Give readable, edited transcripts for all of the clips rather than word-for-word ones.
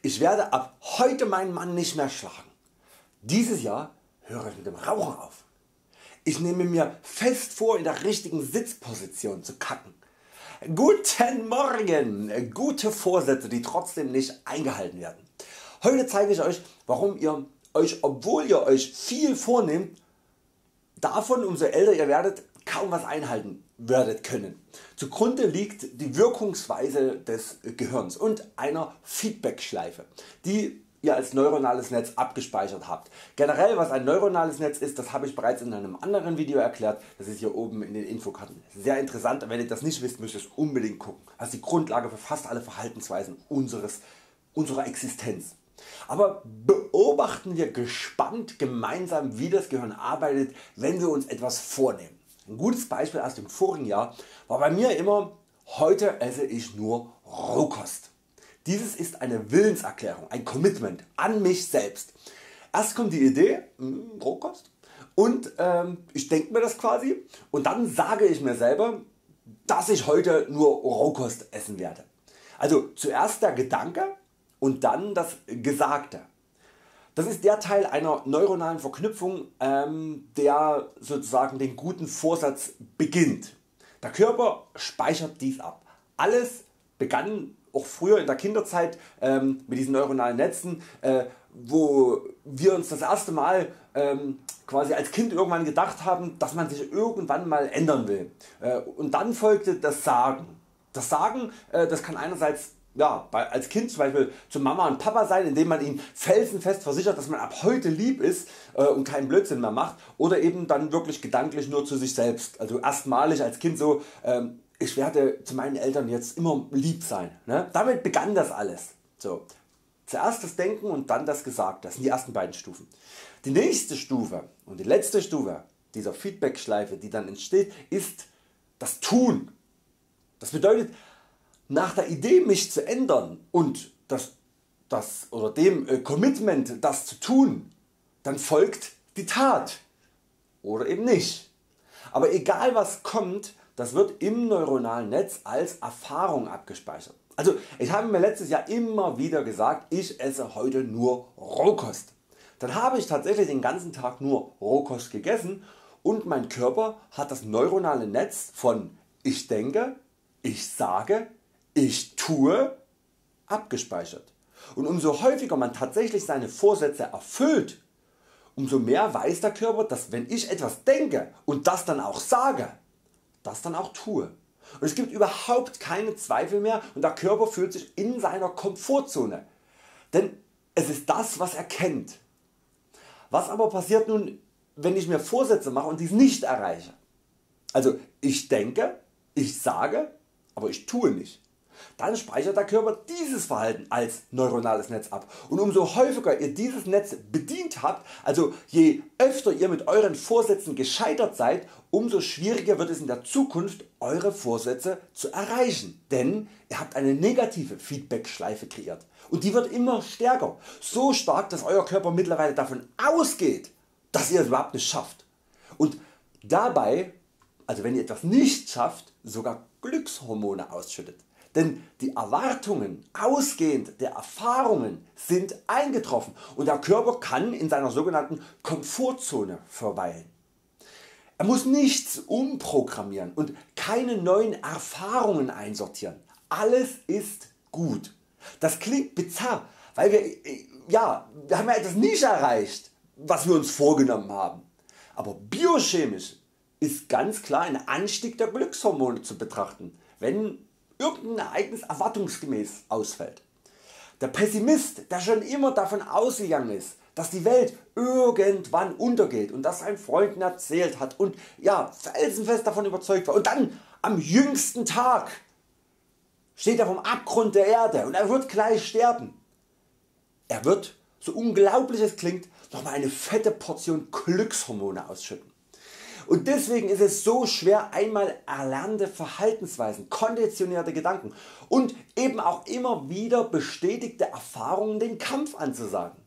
Ich werde ab heute meinen Mann nicht mehr schlagen. Dieses Jahr höre ich mit dem Rauchen auf. Ich nehme mir fest vor, in der richtigen Sitzposition zu kacken. Guten Morgen, gute Vorsätze, die trotzdem nicht eingehalten werden. Heute zeige ich Euch, warum ihr Euch, obwohl ihr Euch viel vornehmt, davon umso älter ihr werdet, kaum was einhalten werdet können. Zugrunde liegt die Wirkungsweise des Gehirns und einer Feedback-Schleife, die ihr als neuronales Netz abgespeichert habt. Generell was ein neuronales Netz ist, das habe ich bereits in einem anderen Video erklärt, das ist hier oben in den Infokarten. Sehr interessant, wenn ihr das nicht wisst, müsst ihr es unbedingt gucken. Das ist die Grundlage für fast alle Verhaltensweisen unserer Existenz. Aber beobachten wir gespannt gemeinsam, wie das Gehirn arbeitet, wenn wir uns etwas vornehmen. Ein gutes Beispiel aus dem vorigen Jahr war bei mir immer: heute esse ich nur Rohkost. Dieses ist eine Willenserklärung, ein Commitment an mich selbst. Erst kommt die Idee, Rohkost, und ich denke mir das quasi, und dann sage ich mir selber, dass ich heute nur Rohkost essen werde. Also zuerst der Gedanke und dann das Gesagte. Das ist der Teil einer neuronalen Verknüpfung, der sozusagen den guten Vorsatz beginnt. Der Körper speichert dies ab. Alles begann auch früher in der Kinderzeit mit diesen neuronalen Netzen, wo wir uns das erste Mal quasi als Kind irgendwann gedacht haben, dass man sich irgendwann mal ändern will. Und dann folgte das Sagen. Das Sagen, das kann einerseits als Kind zum Beispiel zu Mama und Papa sein, indem man ihnen felsenfest versichert, dass man ab heute lieb ist und keinen Blödsinn mehr macht, oder eben dann wirklich gedanklich nur zu sich selbst. Also erstmalig als Kind so, ich werde zu meinen Eltern jetzt immer lieb sein. Ne? Damit begann das alles. So. Zuerst das Denken und dann das Gesagte, das sind die ersten beiden Stufen. Die nächste Stufe und die letzte Stufe dieser Feedback-Schleife, die dann entsteht, ist das Tun. Das bedeutet, nach der Idee mich zu ändern und dem Commitment das zu tun, dann folgt die Tat oder eben nicht. Aber egal was kommt, das wird im neuronalen Netz als Erfahrung abgespeichert. Also ich habe mir letztes Jahr immer wieder gesagt, ich esse heute nur Rohkost. Dann habe ich tatsächlich den ganzen Tag nur Rohkost gegessen und mein Körper hat das neuronale Netz von ich denke, ich sage, ich tue abgespeichert. Und umso häufiger man tatsächlich seine Vorsätze erfüllt, umso mehr weiß der Körper, dass wenn ich etwas denke und das dann auch sage, das dann auch tue. Und es gibt überhaupt keine Zweifel mehr und der Körper fühlt sich in seiner Komfortzone. Denn es ist das, was er kennt. Was aber passiert nun, wenn ich mir Vorsätze mache und dies nicht erreiche? Also ich denke, ich sage, aber ich tue nicht. Dann speichert der Körper dieses Verhalten als neuronales Netz ab, und umso häufiger ihr dieses Netz bedient habt, also je öfter ihr mit euren Vorsätzen gescheitert seid, umso schwieriger wird es in der Zukunft eure Vorsätze zu erreichen, denn ihr habt eine negative Feedback-Schleife kreiert und die wird immer stärker, so stark dass Euer Körper mittlerweile davon ausgeht, dass ihr es überhaupt nicht schafft und dabei, also wenn ihr etwas nicht schafft, sogar Glückshormone ausschüttet. Denn die Erwartungen ausgehend der Erfahrungen sind eingetroffen und der Körper kann in seiner sogenannten Komfortzone verweilen. Er muss nichts umprogrammieren und keine neuen Erfahrungen einsortieren. Alles ist gut. Das klingt bizarr, weil wir haben etwas nicht erreicht, was wir uns vorgenommen haben. Aber biochemisch ist ganz klar ein Anstieg der Glückshormone zu betrachten, wenn irgendein Ereignis erwartungsgemäß ausfällt. Der Pessimist, der schon immer davon ausgegangen ist, dass die Welt irgendwann untergeht und das sein Freunden erzählt hat und felsenfest davon überzeugt war, und dann am jüngsten Tag steht er vom Abgrund der Erde und er wird gleich sterben. Er wird, so unglaublich es klingt, nochmal eine fette Portion Glückshormone ausschütten. Und deswegen ist es so schwer, einmal erlernte Verhaltensweisen, konditionierte Gedanken und eben auch immer wieder bestätigte Erfahrungen den Kampf anzusagen.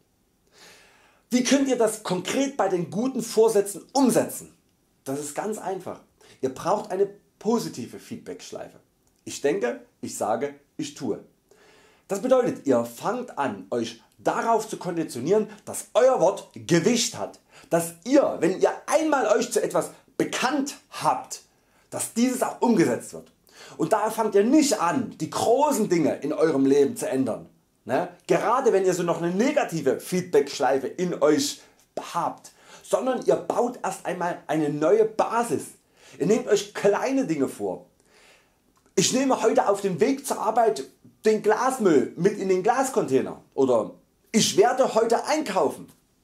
Wie könnt ihr das konkret bei den guten Vorsätzen umsetzen? Das ist ganz einfach. Ihr braucht eine positive Feedback-Schleife. Ich denke, ich sage, ich tue. Das bedeutet, ihr fangt an Euch darauf zu konditionieren, dass Euer Wort Gewicht hat, dass ihr, wenn ihr einmal Euch zu etwas bekannt habt, dass dieses auch umgesetzt wird. Und daher fangt ihr nicht an die großen Dinge in Eurem Leben zu ändern, gerade wenn ihr so noch eine negative Feedback-Schleife in Euch habt, sondern ihr baut erst einmal eine neue Basis. Ihr nehmt Euch kleine Dinge vor. Ich nehme heute auf dem Weg zur Arbeit den Glasmüll mit in den Glascontainer, oder ich werde heute einkaufen.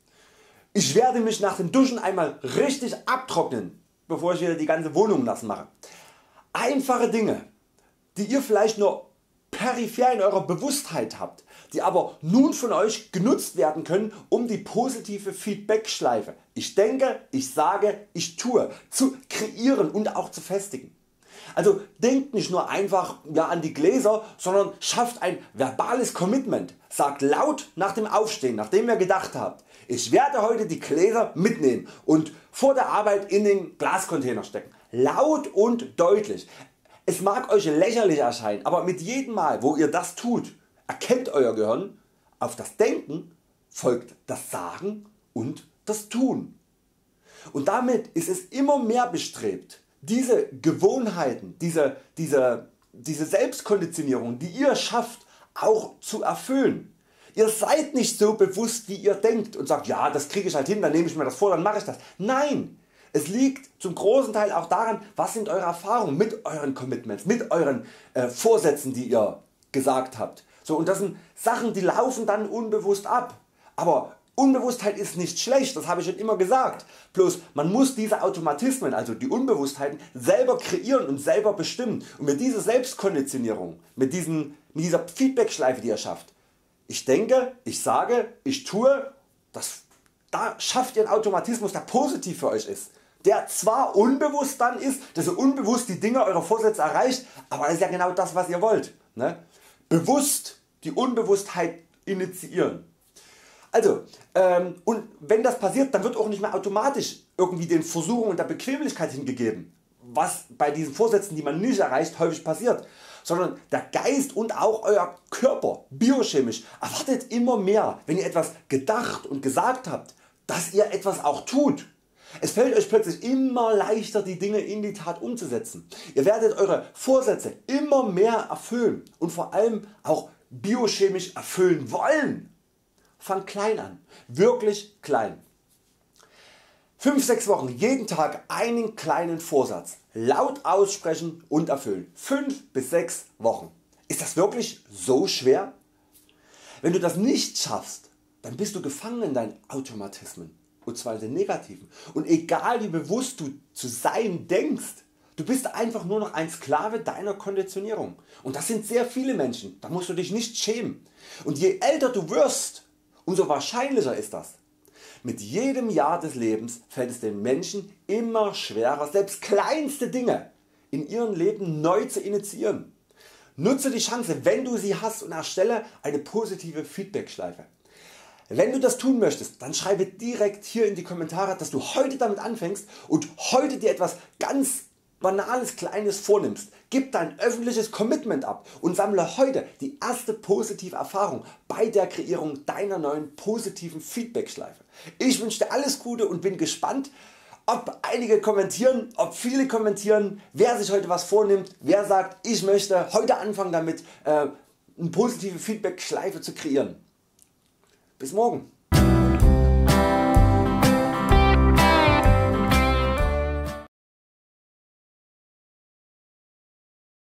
Ich werde mich nach dem Duschen einmal richtig abtrocknen, bevor ich wieder die ganze Wohnung nass mache. Einfache Dinge, die ihr vielleicht nur peripher in eurer Bewusstheit habt, die aber nun von Euch genutzt werden können, um die positive Feedback-Schleife ich denke, ich sage, ich tue zu kreieren und auch zu festigen. Also denkt nicht nur einfach an die Gläser, sondern schafft ein verbales Commitment. Sagt laut nach dem Aufstehen, nachdem ihr gedacht habt, ich werde heute die Gläser mitnehmen und vor der Arbeit in den Glascontainer stecken. Laut und deutlich. Es mag Euch lächerlich erscheinen, aber mit jedem Mal wo ihr das tut, erkennt Euer Gehirn, auf das Denken folgt das Sagen und das Tun. Und damit ist es immer mehr bestrebt, diese Gewohnheiten, diese Selbstkonditionierung, die ihr schafft, auch zu erfüllen. Ihr seid nicht so bewusst wie ihr denkt und sagt, ja, das kriege ich halt hin, dann nehme ich mir das vor, dann mache ich das. Nein, es liegt zum großen Teil auch daran, was sind Eure Erfahrungen mit Euren Commitments, mit Euren Vorsätzen, die ihr gesagt habt. So, und das sind Sachen, die laufen dann unbewusst ab. Aber Unbewusstheit ist nicht schlecht, das habe ich schon immer gesagt. Bloß man muss diese Automatismen, also die Unbewusstheiten, selber kreieren und selber bestimmen. Und mit dieser Selbstkonditionierung, mit dieser Feedback-Schleife, die ihr schafft, ich denke, ich sage, ich tue, da schafft ihr einen Automatismus, der positiv für Euch ist. Der zwar unbewusst dann ist, dass ihr unbewusst die Dinge eurer Vorsätze erreicht, aber das ist ja genau das, was ihr wollt. Bewusst die Unbewusstheit initiieren. Also, und wenn das passiert, dann wird auch nicht mehr automatisch irgendwie den Versuchungen der Bequemlichkeit hingegeben, was bei diesen Vorsätzen, die man nicht erreicht, häufig passiert, sondern der Geist und auch Euer Körper biochemisch erwartet immer mehr, wenn ihr etwas gedacht und gesagt habt, dass ihr etwas auch tut. Es fällt Euch plötzlich immer leichter, die Dinge in die Tat umzusetzen. Ihr werdet Eure Vorsätze immer mehr erfüllen und vor allem auch biochemisch erfüllen wollen. Fangt klein an, wirklich klein. 5-6 Wochen jeden Tag einen kleinen Vorsatz laut aussprechen und erfüllen. 5 bis 6 Wochen. Ist das wirklich so schwer? Wenn du das nicht schaffst, dann bist du gefangen in deinen Automatismen, und zwar in den negativen. Und egal wie bewusst du zu sein denkst, du bist einfach nur noch ein Sklave deiner Konditionierung. Und das sind sehr viele Menschen, da musst du dich nicht schämen. Und je älter du wirst, umso wahrscheinlicher ist das. Mit jedem Jahr des Lebens fällt es den Menschen immer schwerer, selbst kleinste Dinge in ihrem Leben neu zu initiieren. Nutze die Chance, wenn du sie hast, und erstelle eine positive Feedback-Schleife. Wenn du das tun möchtest, dann schreibe direkt hier in die Kommentare, dass du heute damit anfängst und heute dir etwas ganz Banales Kleines vornimmst. Gib dein öffentliches Commitment ab und sammle heute die erste positive Erfahrung bei der Kreierung deiner neuen positiven Feedback-Schleife. Ich wünsche dir alles Gute und bin gespannt, ob einige kommentieren, ob viele kommentieren, wer sich heute was vornimmt, wer sagt, ich möchte heute anfangen damit eine positive Feedback-Schleife zu kreieren. Bis morgen.